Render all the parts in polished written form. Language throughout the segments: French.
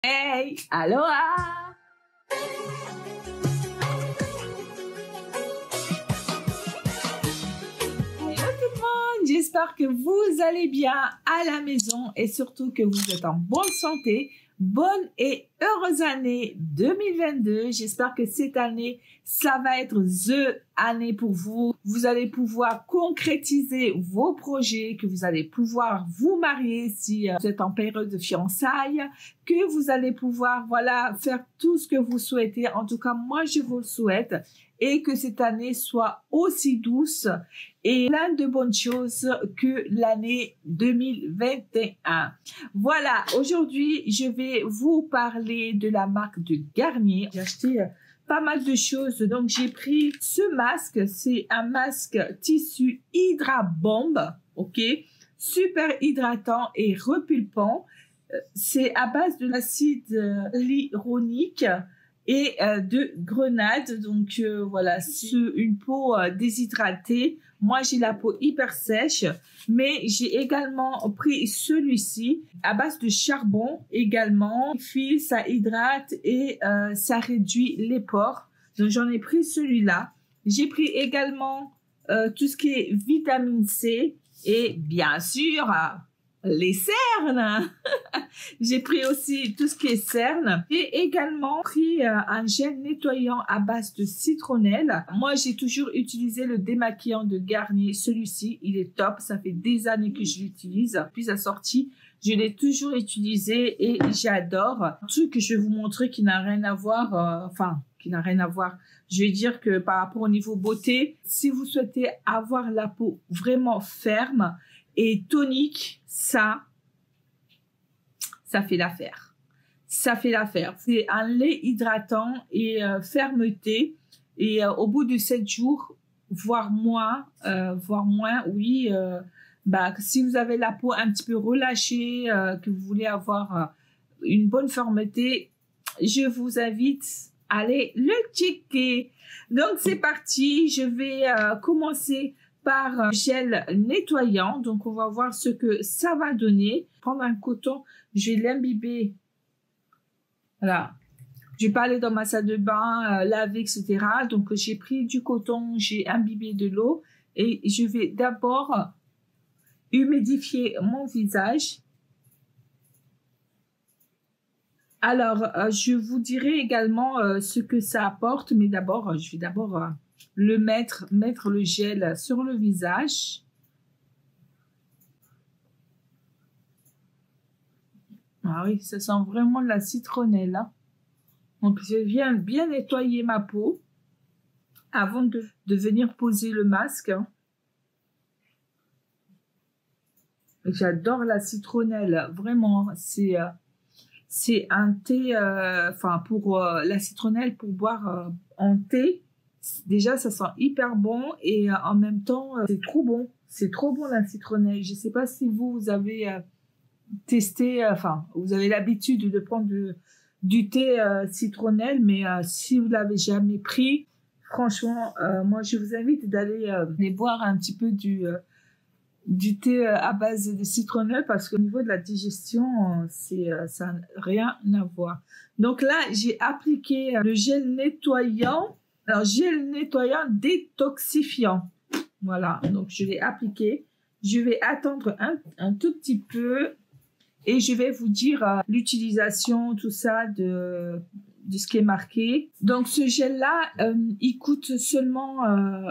Hey, aloha! Hello tout le monde, j'espère que vous allez bien à la maison et surtout que vous êtes en bonne santé. Bonne et heureuse année 2022. J'espère que cette année, ça va être the année pour vous. Vous allez pouvoir concrétiser vos projets, que vous allez pouvoir vous marier si vous êtes en période de fiançailles, que vous allez pouvoir, voilà, faire tout ce que vous souhaitez. En tout cas, moi, je vous le souhaite et que cette année soit aussi douce et plein de bonnes choses que l'année 2021. Voilà, aujourd'hui, je vais vous parler de la marque de Garnier. J'ai acheté pas mal de choses, donc j'ai pris ce masque. C'est un masque tissu Hydra Bomb, ok? Super hydratant et repulpant. C'est à base de l'acide hyaluronique et de grenade. Donc voilà, c'est une peau déshydratée. Moi, j'ai la peau hyper sèche, mais j'ai également pris celui-ci à base de charbon également. Ça hydrate et ça réduit les pores. Donc, j'en ai pris celui-là. J'ai pris également tout ce qui est vitamine C et bien sûr les cernes. J'ai pris aussi tout ce qui est cernes. J'ai également pris un gel nettoyant à base de citronnelle. Moi, j'ai toujours utilisé le démaquillant de Garnier. Celui-ci, il est top. Ça fait des années que je l'utilise. Depuis sa sortie, je l'ai toujours utilisé et j'adore. Un truc que je vais vous montrer qui n'a rien à voir, qui n'a rien à voir. Je vais dire que par rapport au niveau beauté, si vous souhaitez avoir la peau vraiment ferme et tonique, ça fait l'affaire. Ça fait l'affaire. C'est un lait hydratant et fermeté. Et au bout de 7 jours, voire moins, oui. Si vous avez la peau un petit peu relâchée, que vous voulez avoir une bonne fermeté, je vous invite à aller le checker. Donc, c'est parti. Je vais commencer par gel nettoyant. Donc, on va voir ce que ça va donner. Prendre un coton, je vais l'imbiber. Voilà. Je vais pas aller dans ma salle de bain, laver, etc. Donc, j'ai pris du coton, j'ai imbibé de l'eau et je vais d'abord humidifier mon visage. Alors, je vous dirai également ce que ça apporte, mais d'abord, je vais d'abord mettre le gel sur le visage. Ah oui, ça sent vraiment la citronnelle, hein. Donc, je viens bien nettoyer ma peau avant de venir poser le masque, hein. J'adore la citronnelle, vraiment. C'est un thé, pour la citronnelle, pour boire en thé. Déjà, ça sent hyper bon et en même temps, c'est trop bon. C'est trop bon la citronnelle. Je ne sais pas si vous avez testé, vous avez l'habitude de prendre du thé citronnelle, mais si vous l'avez jamais pris, franchement, moi, je vous invite d'aller boire un petit peu du thé à base de citronnelle parce qu'au niveau de la digestion, ça n'a rien à voir. Donc là, j'ai appliqué le gel nettoyant. Alors, gel nettoyant détoxifiant. Voilà, donc je l'ai appliqué. Je vais attendre un tout petit peu et je vais vous dire l'utilisation, tout ça de ce qui est marqué. Donc, ce gel-là, il coûte seulement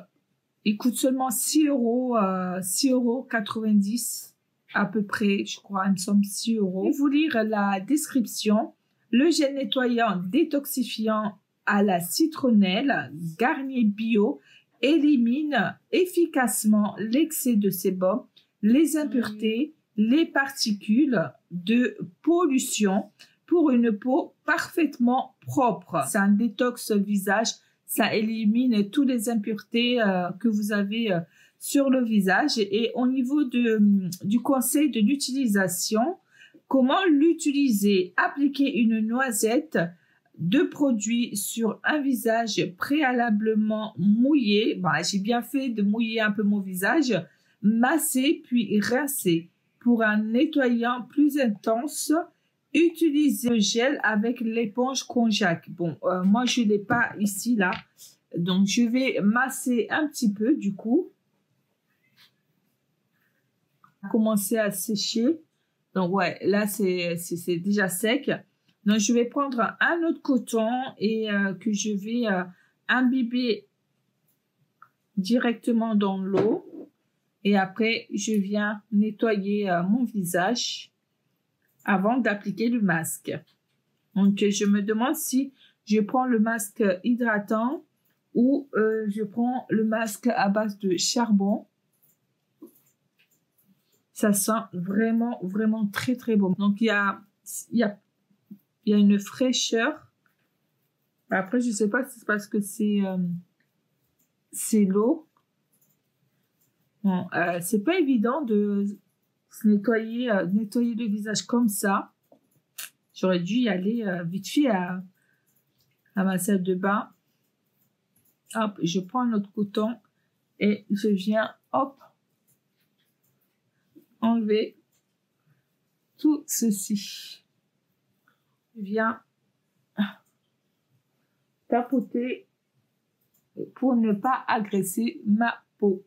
6 euros, 6,90 € à peu près, je crois, il me semble 6 euros. Je vais vous lire la description. Le gel nettoyant détoxifiant à la citronnelle Garnier Bio élimine efficacement l'excès de sébum, les impuretés, les particules de pollution pour une peau parfaitement propre. C'est un détox visage. Ça élimine toutes les impuretés que vous avez sur le visage. Et au niveau du conseil de l'utilisation, comment l'utiliser? Appliquer une noisette de produit sur un visage préalablement mouillé. J'ai bien fait de mouiller un peu mon visage. Masser puis rincer pour un nettoyant plus intense utiliser le gel avec l'éponge konjac. Bon, moi, je ne l'ai pas ici, là. Donc, je vais masser un petit peu, du coup. Commencer à sécher. Donc, ouais, là, c'est déjà sec. Donc, je vais prendre un autre coton et que je vais imbiber directement dans l'eau. Et après, je viens nettoyer mon visage avant d'appliquer le masque. Donc, je me demande si je prends le masque hydratant ou je prends le masque à base de charbon. Ça sent vraiment, vraiment très, très bon. Donc, il y a une fraîcheur. Après, je ne sais pas si c'est parce que c'est l'eau. Bon, c'est pas évident de se nettoyer le visage comme ça. J'aurais dû y aller vite fait à ma salle de bain. Hop, je prends un autre coton et je viens, hop, enlever tout ceci. Je viens tapoter pour ne pas agresser ma peau.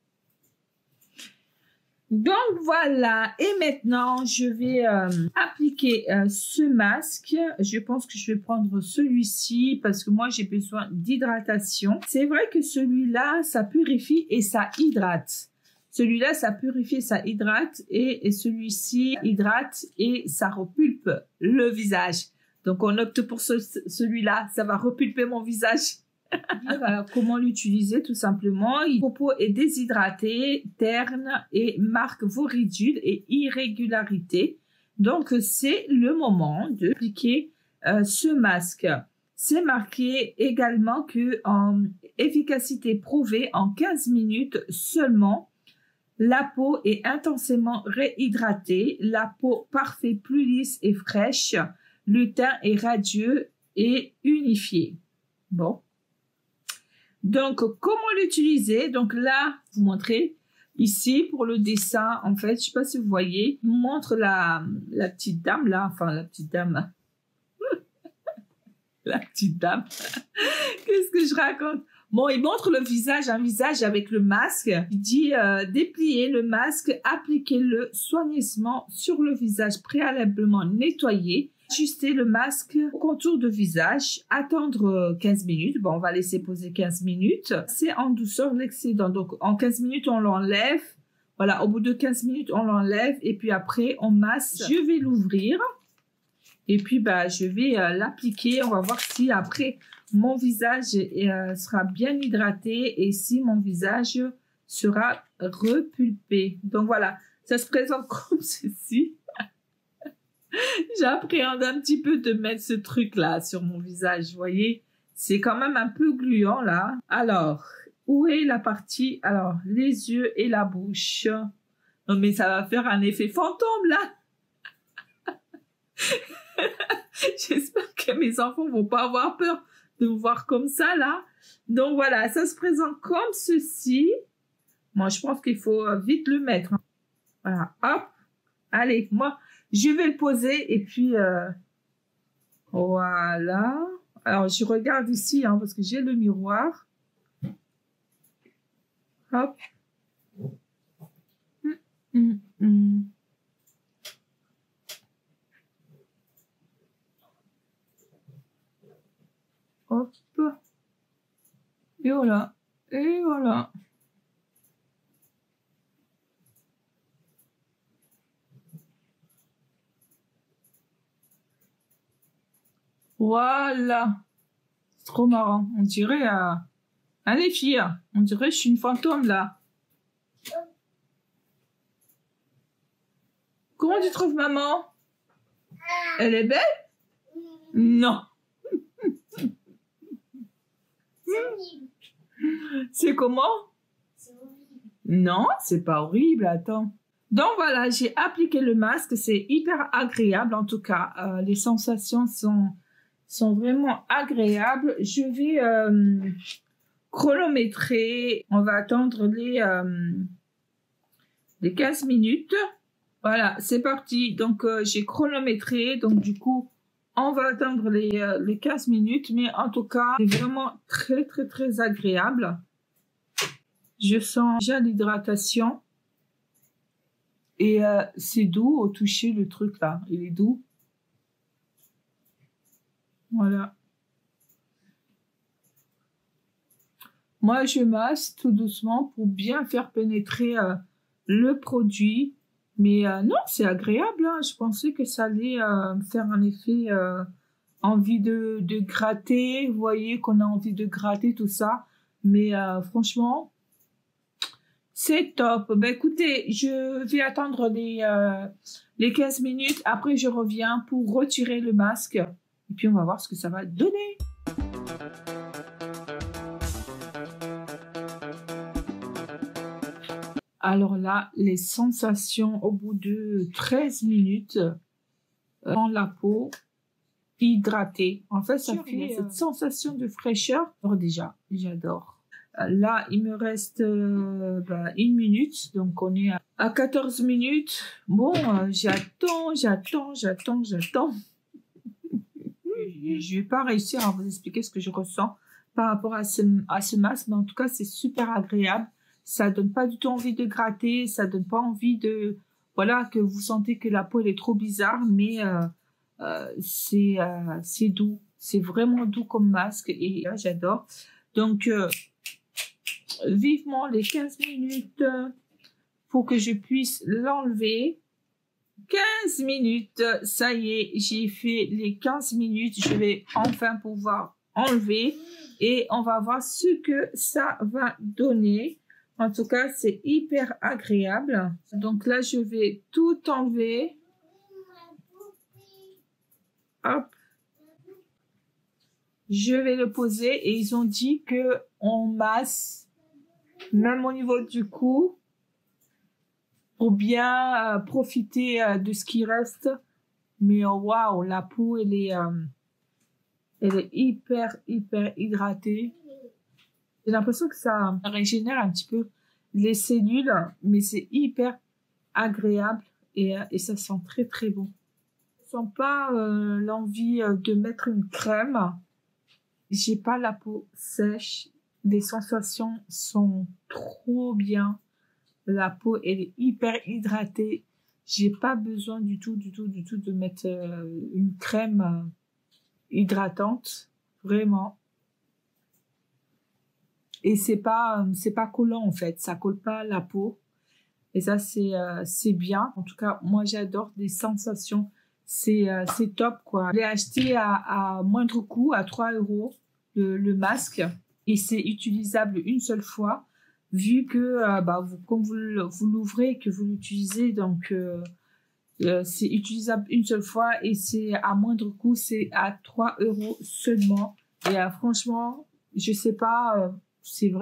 Donc voilà, et maintenant je vais appliquer ce masque. Je pense que je vais prendre celui-ci parce que moi j'ai besoin d'hydratation. C'est vrai que celui-là, ça purifie et ça hydrate. Celui-là, ça purifie, ça hydrate et celui-ci hydrate et ça repulpe le visage. Donc on opte pour celui-là, ça va repulper mon visage. Voilà, comment l'utiliser tout simplement. Votre peau est déshydratée, terne et marque vos ridules et irrégularités. Donc c'est le moment d'appliquer ce masque. C'est marqué également que en efficacité prouvée en 15 minutes seulement. La peau est intensément réhydratée, la peau parfaite, plus lisse et fraîche. Le teint est radieux et unifié. Bon. Donc, comment l'utiliser? Donc là, vous montrez ici pour le dessin, en fait, je ne sais pas si vous voyez, il montre la petite dame là, enfin la petite dame, la petite dame. Qu'est-ce que je raconte? Bon, il montre le visage, un visage avec le masque. Il dit déplier le masque, appliquez-le soigneusement sur le visage préalablement nettoyé. Ajuster le masque au contour de visage, attendre 15 minutes. Bon, on va laisser poser 15 minutes. C'est en douceur l'excédent. Donc, en 15 minutes, on l'enlève. Voilà, au bout de 15 minutes, on l'enlève. Et puis après, on masse. Je vais l'ouvrir. Et puis, bah, je vais l'appliquer. On va voir si après, mon visage sera bien hydraté et si mon visage sera repulpé. Donc, voilà, ça se présente comme ceci. J'appréhende un petit peu de mettre ce truc-là sur mon visage, vous voyez. C'est quand même un peu gluant, là. Alors, où est la partie? Alors, les yeux et la bouche. Non, mais ça va faire un effet fantôme, là. J'espère que mes enfants vont pas avoir peur de me voir comme ça, là. Donc, voilà, ça se présente comme ceci. Moi, je pense qu'il faut vite le mettre. Voilà, hop. Allez, moi... je vais le poser et puis voilà. Alors, je regarde ici hein, parce que j'ai le miroir. Hop. Hop. Et voilà. Et voilà. Voilà. C'est trop marrant. On dirait... allez, filles. On dirait que je suis une fantôme, là. Comment tu trouves maman? Elle est belle? Non. C'est comment? Non, c'est pas horrible. Attends. Donc voilà, j'ai appliqué le masque. C'est hyper agréable. En tout cas, les sensations sont vraiment agréables. Je vais chronométrer. On va attendre les 15 minutes. Voilà, c'est parti. Donc, j'ai chronométré. Donc, du coup, on va atteindre les 15 minutes. Mais en tout cas, c'est vraiment très, très, très agréable. Je sens déjà l'hydratation. Et c'est doux au toucher, le truc là. Il est doux. Voilà. Moi, je masse tout doucement pour bien faire pénétrer le produit. Mais non, c'est agréable. Hein. Je pensais que ça allait me faire un effet envie de gratter. Vous voyez qu'on a envie de gratter tout ça. Mais franchement, c'est top. Ben, écoutez, je vais attendre les 15 minutes. Après, je reviens pour retirer le masque. Et puis, on va voir ce que ça va donner. Alors là, les sensations au bout de 13 minutes dans la peau hydratée. En fait, ça fait cette sensation de fraîcheur. Alors déjà, j'adore. Là, il me reste 1 minute, donc on est à 14 minutes. Bon, j'attends. Je vais pas réussir à vous expliquer ce que je ressens par rapport à ce masque, mais en tout cas, c'est super agréable. Ça donne pas du tout envie de gratter, ça donne pas envie de, voilà, que vous sentez que la peau elle est trop bizarre, mais c'est doux, c'est vraiment doux comme masque et là j'adore. Donc vivement les 15 minutes pour que je puisse l'enlever. 15 minutes, ça y est, j'ai fait les 15 minutes, je vais enfin pouvoir enlever et on va voir ce que ça va donner. En tout cas, c'est hyper agréable. Donc là, je vais tout enlever. Hop. Je vais le poser et ils ont dit que on masse même au niveau du cou pour bien profiter de ce qui reste. Mais waouh, la peau, elle est hyper hydratée. J'ai l'impression que ça régénère un petit peu les cellules, mais c'est hyper agréable et ça sent très très bon. Je sens pas l'envie de mettre une crème. J'ai pas la peau sèche. Les sensations sont trop bien. La peau, elle est hyper hydratée. J'ai pas besoin du tout de mettre une crème hydratante. Vraiment. Et c'est pas collant en fait, ça colle pas à la peau et ça c'est bien. En tout cas, moi j'adore des sensations, c'est top quoi. Je l'ai acheté à moindre coût, à 3 € le masque et c'est utilisable une seule fois vu que comme vous l'ouvrez et que vous l'utilisez donc c'est utilisable une seule fois et c'est à moindre coût, c'est à 3 € seulement et franchement, je sais pas c'est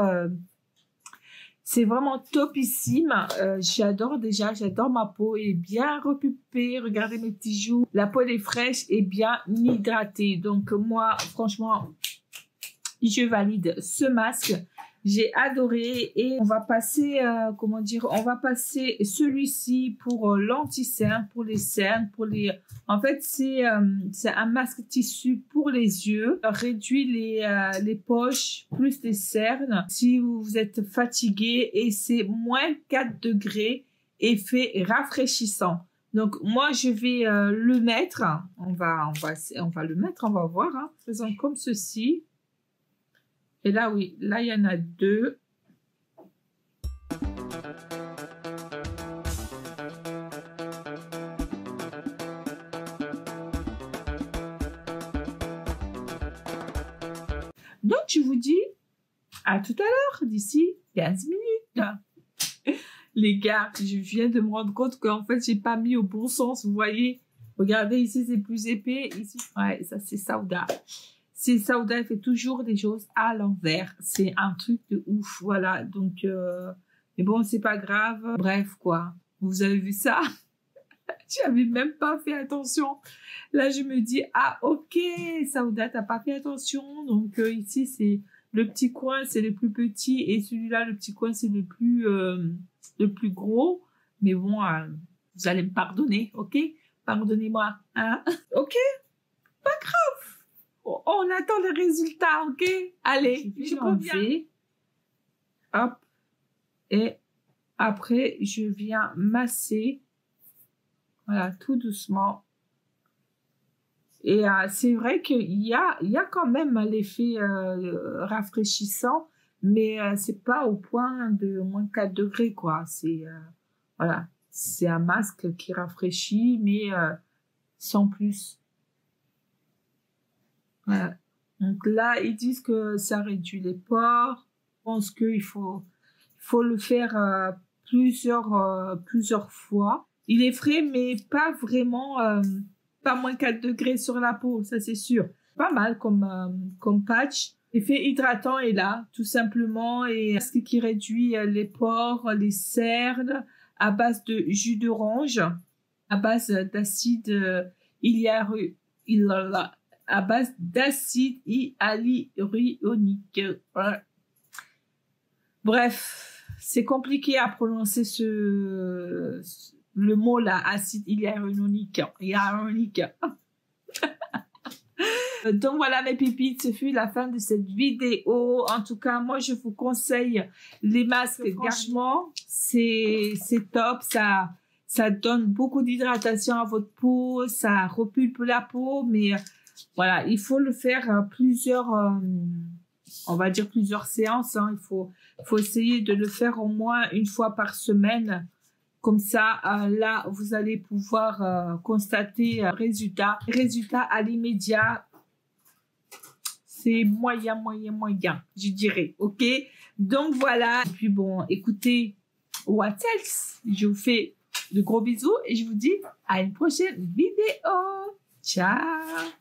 vraiment topissime. J'adore ma peau est bien repupée. Regardez mes petits joues. La peau elle est fraîche et bien hydratée. Donc moi, franchement, je valide ce masque. J'ai adoré et on va passer, on va passer celui-ci pour l'anti-cerne, pour les cernes, en fait, c'est un masque tissu pour les yeux, réduit les poches plus les cernes si vous êtes fatigué et c'est moins 4 degrés, effet rafraîchissant. Donc moi je vais le mettre, on va le mettre, on va voir, hein. Faisons comme ceci. Et là, oui, là, il y en a 2. Donc, je vous dis à tout à l'heure, d'ici 15 minutes. Les gars, je viens de me rendre compte qu'en fait, j'ai pas mis au bon sens, vous voyez. Regardez, ici, c'est plus épais. Ici, ouais, ça, c'est Sauda. C'est Sauda, elle fait toujours des choses à l'envers. C'est un truc de ouf, voilà. Donc, mais bon, c'est pas grave. Bref, quoi. Vous avez vu ça? J'avais même pas fait attention. Là, je me dis, ah, ok, Sauda, t'as pas fait attention. Donc, ici, c'est le petit coin, c'est le plus petit. Et celui-là, le petit coin, c'est le plus gros. Mais bon, Vous allez me pardonner, ok? Pardonnez-moi, hein? Ok? Pas grave. On attend les résultats, ok? Allez, je conviens. Hop. Et après, je viens masser. Voilà, tout doucement. Et c'est vrai qu'il y a quand même l'effet rafraîchissant, mais c'est pas au point de moins 4 degrés, quoi. C'est voilà, c'est un masque qui rafraîchit, mais sans plus. Voilà. Donc là, ils disent que ça réduit les pores. Je pense qu'il faut le faire plusieurs fois. Il est frais, mais pas vraiment, pas moins 4 degrés sur la peau, ça c'est sûr. Pas mal comme patch. L'effet hydratant est là, tout simplement, et ce qui réduit les pores, les cernes, à base de jus d'orange, à base d'acide à base d'acide hyaluronique. Bref, c'est compliqué à prononcer le mot là, acide hyaluronique. Donc voilà mes pépites, ce fut la fin de cette vidéo. En tout cas, moi je vous conseille les masques. Franchement, c'est top. Ça donne beaucoup d'hydratation à votre peau, ça repulpe la peau, mais voilà, il faut le faire on va dire plusieurs séances. Hein. Il faut essayer de le faire au moins une fois par semaine. Comme ça, là, vous allez pouvoir constater résultat à l'immédiat. C'est moyen, je dirais. OK? Donc, voilà. Et puis, bon, écoutez, what else? Je vous fais de gros bisous et je vous dis à une prochaine vidéo. Ciao!